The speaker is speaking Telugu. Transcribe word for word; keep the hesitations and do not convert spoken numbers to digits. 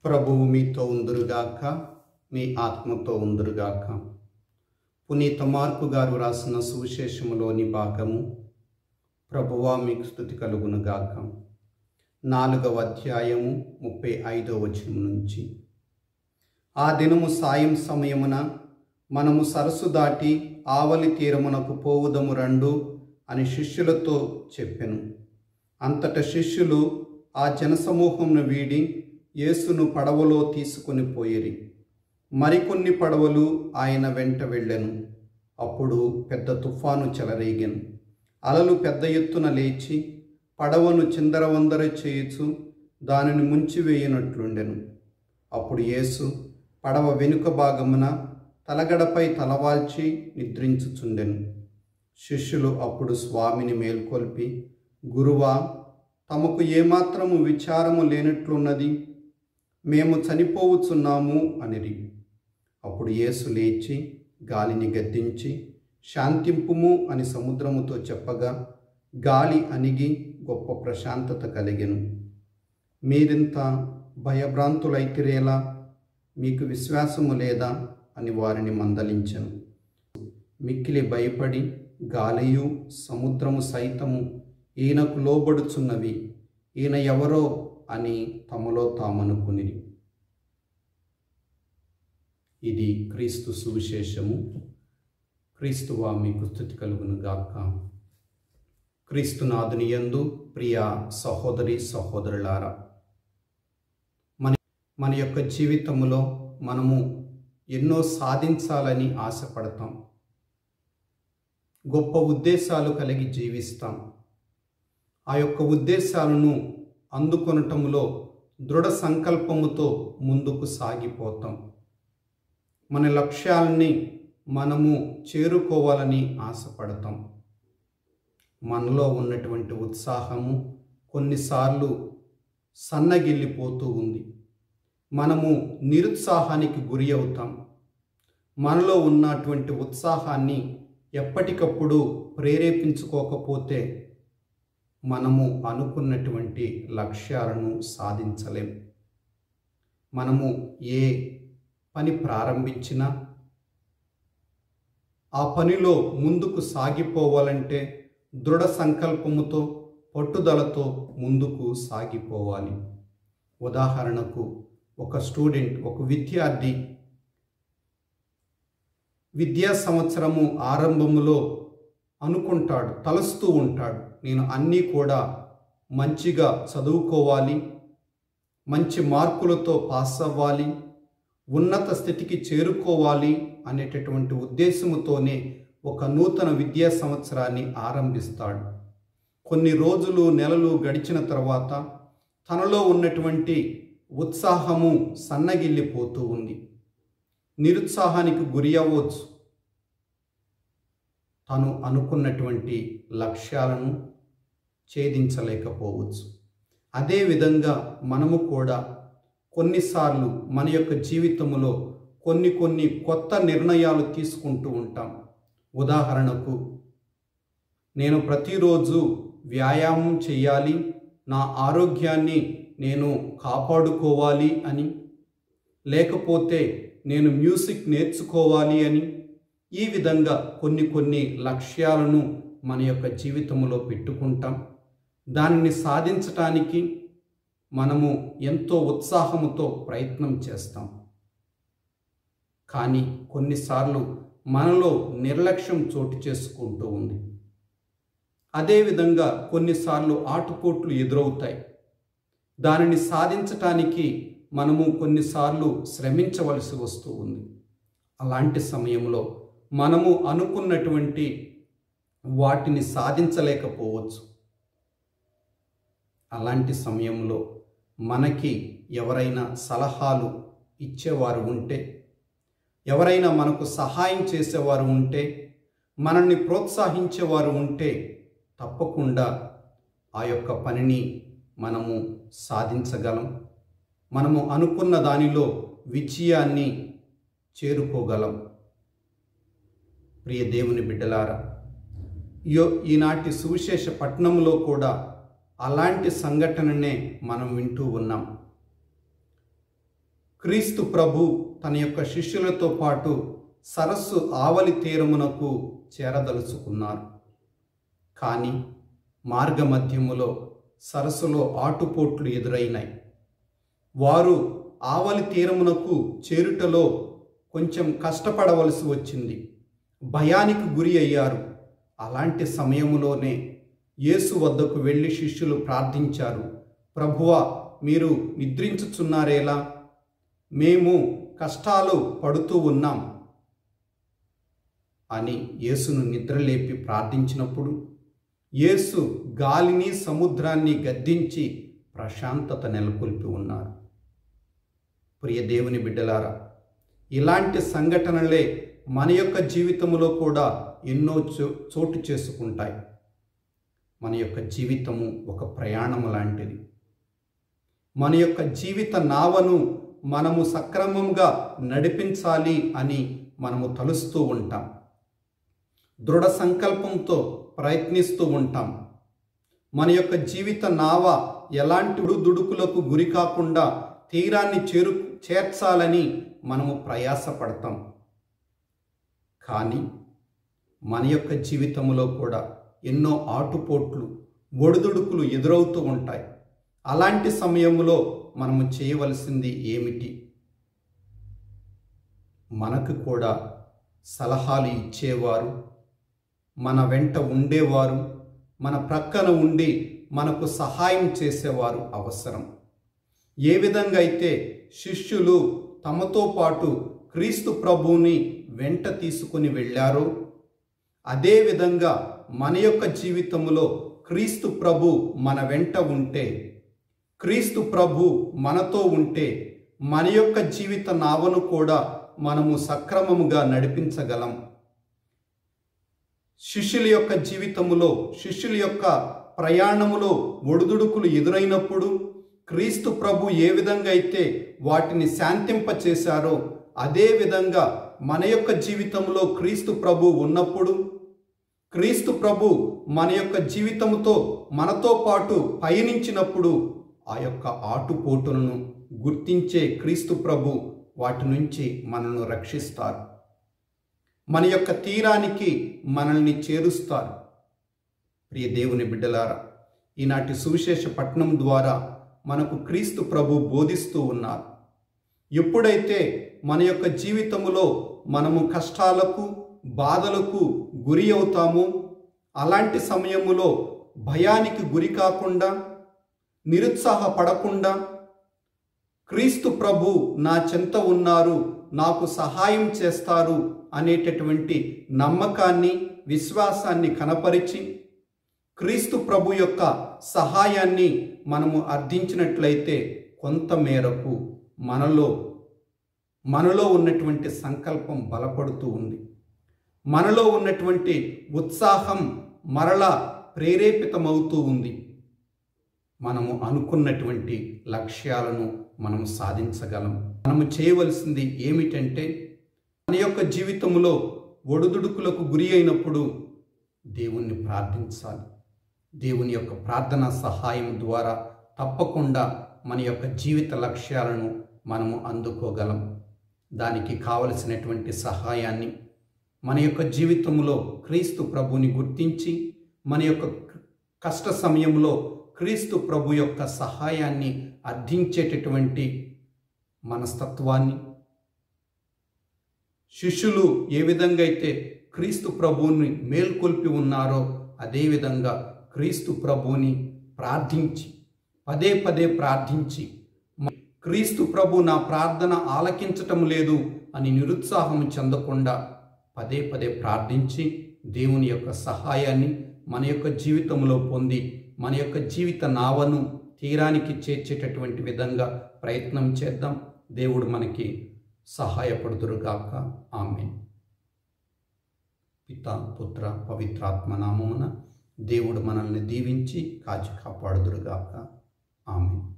ప్రభువు మీతో ఉందురుగాక, మీ ఆత్మతో ఉందురుగాక. పునీత మార్కు గారు రాసిన సువిశేషములోని భాగము. ప్రభువా మీకు స్తుతి కలుగునుగాక. నాలుగవ అధ్యాయము ముప్పై ఐదవ వచనం నుంచి. ఆ దినము సాయం సమయమున మనము సరస్సు దాటి ఆవలి తీరమునకు పోవుదము రండు అని శిష్యులతో చెప్పెను. అంతట శిష్యులు ఆ జనసమూహమును వీడి యేసును పడవలో తీసుకొని పోయిరి. మరికొన్ని పడవలు ఆయన వెంట వెళ్ళెను. అప్పుడు పెద్ద తుఫాను చెలరేగెను. అలలు పెద్ద ఎత్తున లేచి పడవను చిందరవందర చేయుచు దానిని ముంచివేయునట్లుండెను. అప్పుడు యేసు పడవ వెనుక భాగమున తలగడపై తలవాల్చి నిద్రించుచుండెను. శిష్యులు అప్పుడు స్వామిని మేల్కొల్పి, గురువా, తమకు ఏమాత్రము విచారము లేనట్లున్నది, మేము చనిపోవుచున్నాము అనిరి. అప్పుడు యేసు లేచి గాలిని గద్దించి, శాంతింపుము అని సముద్రముతో చెప్పగా గాలి అణిగి గొప్ప ప్రశాంతత కలిగెను. మీరింత భయభ్రాంతులైతిరేలా, మీకు విశ్వాసము లేదా అని వారిని మందలించెను. మిక్కిలి భయపడి గాలియు సముద్రము సైతము ఈయనకు లోబడుచున్నవి, ఈయన ఎవరో అని తమలో తామనుకునిరి. ఇది క్రీస్తు సువిశేషము. క్రీస్తువా మీకు స్తుతి కలుగును గాక. క్రీస్తునాథుని యందు ప్రియ సహోదరి సహోదరులారా, మన మన యొక్క జీవితంలో మనము ఎన్నో సాధించాలని ఆశపడతాం. గొప్ప ఉద్దేశాలు కలిగి జీవిస్తాం. ఆ యొక్క ఉద్దేశాలను అందుకొనటంలో దృఢ సంకల్పముతో ముందుకు సాగిపోతాం. మన లక్ష్యాలని మనము చేరుకోవాలని ఆశపడతాం. మనలో ఉన్నటువంటి ఉత్సాహము కొన్నిసార్లు సన్నగిల్లిపోతూ ఉంది. మనము నిరుత్సాహానికి గురి అవుతాం. మనలో ఉన్నటువంటి ఉత్సాహాన్ని ఎప్పటికప్పుడు ప్రేరేపించుకోకపోతే మనము అనుకున్నటువంటి లక్ష్యాలను సాధించలేం. మనము ఏ పని ప్రారంభించినా ఆ పనిలో ముందుకు సాగిపోవాలంటే దృఢ సంకల్పముతో పట్టుదలతో ముందుకు సాగిపోవాలి. ఉదాహరణకు, ఒక స్టూడెంట్, ఒక విద్యార్థి విద్యా సంవత్సరము ఆరంభములో అనుకుంటాడు, తలస్తూ ఉంటాడు, నేను అన్నీ కూడా మంచిగా చదువుకోవాలి, మంచి మార్కులతో పాస్ అవ్వాలి, ఉన్నత స్థితికి చేరుకోవాలి అనేటటువంటి ఉద్దేశముతోనే ఒక నూతన విద్యా సంవత్సరాన్ని ఆరంభిస్తాడు. కొన్ని రోజులు నెలలు గడిచిన తర్వాత తనలో ఉన్నటువంటి ఉత్సాహము సన్నగిల్లిపోతూ ఉంది. నిరుత్సాహానికి గురి అవ్వచ్చు. తను అనుకున్నటువంటి లక్ష్యాలను ఛేదించలేకపోవచ్చు. అదేవిధంగా మనము కూడా కొన్నిసార్లు మన యొక్క జీవితంలో కొన్ని కొన్ని కొత్త నిర్ణయాలు తీసుకుంటూ ఉంటాం. ఉదాహరణకు, నేను ప్రతిరోజు వ్యాయామం చేయాలి, నా ఆరోగ్యాన్ని నేను కాపాడుకోవాలి అని, లేకపోతే నేను మ్యూజిక్ నేర్చుకోవాలి అని, ఈ విధంగా కొన్ని కొన్ని లక్ష్యాలను మన యొక్క జీవితంలో పెట్టుకుంటాం. దానిని సాధించటానికి మనము ఎంతో ఉత్సాహముతో ప్రయత్నం చేస్తాం. కానీ కొన్నిసార్లు మనలో నిర్లక్ష్యం చోటు చేసుకుంటూ ఉంది. అదేవిధంగా కొన్నిసార్లు ఆటుపోట్లు ఎదురవుతాయి. దానిని సాధించటానికి మనము కొన్నిసార్లు శ్రమించవలసి వస్తూ ఉంది. అలాంటి సమయంలో మనము అనుకున్నటువంటి వాటిని సాధించలేకపోవచ్చు. అలాంటి సమయంలో మనకి ఎవరైనా సలహాలు ఇచ్చేవారు ఉంటే, ఎవరైనా మనకు సహాయం చేసేవారు ఉంటే, మనల్ని ప్రోత్సహించేవారు ఉంటే తప్పకుండా ఆ యొక్క పనిని మనము సాధించగలం. మనము అనుకున్న దానిలో విజయాన్ని చేరుకోగలం. ప్రియ దేవుని బిడ్డలారా, యో ఈనాటి సువిశేష పట్టణంలో కూడా అలాంటి సంఘటననే మనం వింటూ ఉన్నాం. క్రీస్తు ప్రభు తన యొక్క శిష్యులతో పాటు సరస్సు ఆవలి తీరమునకు చేరదలుచుకున్నారు. కానీ మార్గమధ్యములో సరస్సులో ఆటుపోట్లు ఎదురైనాయి. వారు ఆవలి తీరమునకు చేరుటలో కొంచెం కష్టపడవలసి వచ్చింది. భయానికి గురి అయ్యారు. అలాంటి సమయములోనే యేసు వద్దకు వెళ్ళి శిష్యులు ప్రార్థించారు, ప్రభువా, మీరు నిద్రించుచున్నారేలా? మేము కష్టాలు పడుతూ ఉన్నాం అని యేసును నిద్రలేపి ప్రార్థించినప్పుడు యేసు గాలిని సముద్రాన్ని గద్దించి ప్రశాంతత నెలకొల్పి ఉన్నారు. ప్రియ దేవుని బిడ్డలారా, ఇలాంటి సంఘటనలే మన యొక్క జీవితంలో కూడా ఎన్నో చో చోటు చేసుకుంటాయి. మన యొక్క జీవితము ఒక ప్రయాణము లాంటిది. మన యొక్క జీవిత నావను మనము సక్రమంగా నడిపించాలి అని మనము తలుస్తూ ఉంటాం. దృఢ సంకల్పంతో ప్రయత్నిస్తూ ఉంటాం. మన యొక్క జీవిత నావ ఎలాంటి దుడుకులకు గురి కాకుండా తీరాన్ని చేరు చేర్చాలని మనము ప్రయాసపడతాం. కానీ మన యొక్క జీవితంలో కూడా ఎన్నో ఆటుపోట్లు, ఒడిదుడుకులు ఎదురవుతూ ఉంటాయి. అలాంటి సమయంలో మనము చేయవలసింది ఏమిటి? మనకు కూడా సలహాలు ఇచ్చేవారు, మన వెంట ఉండేవారు, మన ప్రక్కన ఉండి మనకు సహాయం చేసేవారు అవసరం. ఏ విధంగా అయితే శిష్యులు తమతో పాటు క్రీస్తు ప్రభువుని వెంట తీసుకొని వెళ్ళారో, అదేవిధంగా మన యొక్క జీవితంలో క్రీస్తు ప్రభు మన వెంట ఉంటే, క్రీస్తు ప్రభు మనతో ఉంటే మన యొక్క జీవిత నావను కూడా మనము సక్రమముగా నడిపించగలం. శిష్యుల యొక్క జీవితములో, శిష్యుల యొక్క ప్రయాణములో ఒడిదుడుకులు ఎదురైనప్పుడు క్రీస్తు ప్రభు ఏ విధంగా అయితే వాటిని శాంతింపచేశారో, అదే విధంగా మన యొక్క జీవితంలో క్రీస్తు ప్రభు ఉన్నప్పుడు, క్రీస్తు ప్రభు మన యొక్క జీవితముతో మనతో పాటు పయనించినప్పుడు ఆ యొక్క ఆటుపోటులను గుర్తించే క్రీస్తు ప్రభు వాటి నుంచి మనల్ని రక్షిస్తారు. మన యొక్క తీరానికి మనల్ని చేరుస్తారు. ప్రియ దేవుని బిడ్డలారా, ఈనాటి సువిశేష పట్టణం ద్వారా మనకు క్రీస్తు ప్రభు బోధిస్తూ ఉన్నారు. ఎప్పుడైతే మన యొక్క జీవితములో మనము కష్టాలకు, బాధలకు గురి అవుతామో, అలాంటి సమయములో భయానికి గురి కాకుండా, నిరుత్సాహపడకుండా, క్రీస్తు ప్రభు నా చెంత ఉన్నారు, నాకు సహాయం చేస్తారు అనేటటువంటి నమ్మకాన్ని, విశ్వాసాన్ని కనపరిచి క్రీస్తు ప్రభు యొక్క సహాయాన్ని మనము అర్థించినట్లయితే కొంత మేరకు మనలో మనలో ఉన్నటువంటి సంకల్పం బలపడుతూ ఉంది. మనలో ఉన్నటువంటి ఉత్సాహం మరలా ప్రేరేపితమవుతూ ఉంది. మనము అనుకున్నటువంటి లక్ష్యాలను మనము సాధించగలం. మనము చేయవలసింది ఏమిటంటే, మన యొక్క జీవితంలో ఒడిదుడుకులకు గురి అయినప్పుడు దేవుణ్ణి ప్రార్థించాలి. దేవుని యొక్క ప్రార్థన సహాయం ద్వారా తప్పకుండా మన యొక్క జీవిత లక్ష్యాలను మనము అందుకోగలం. దానికి కావలసినటువంటి సహాయాన్ని మన యొక్క జీవితంలో క్రీస్తు ప్రభుని గుర్తించి, మన యొక్క కష్ట సమయంలో క్రీస్తు ప్రభు యొక్క సహాయాన్ని అర్థించేటటువంటి మనస్తత్వాన్ని, శిష్యులు ఏ విధంగా అయితే క్రీస్తు ప్రభువుని మేల్కొల్పి ఉన్నారో అదేవిధంగా క్రీస్తు ప్రభువుని ప్రార్థించి, పదే పదే ప్రార్థించి, క్రీస్తు ప్రభు నా ప్రార్థన ఆలకించటం లేదు అని నిరుత్సాహం చెందకుండా పదే పదే ప్రార్థించి దేవుని యొక్క సహాయాన్ని మన యొక్క జీవితంలో పొంది మన యొక్క జీవిత నావను తీరానికి చేర్చేటటువంటి విధంగా ప్రయత్నం చేద్దాం. దేవుడు మనకి సహాయపడుదురుగాక. ఆమేన్. పితా, పుత్ర, పవిత్రాత్మ నామమున దేవుడు మనల్ని దీవించి కాచి కాపాడుదురుగాక. ఆమేన్.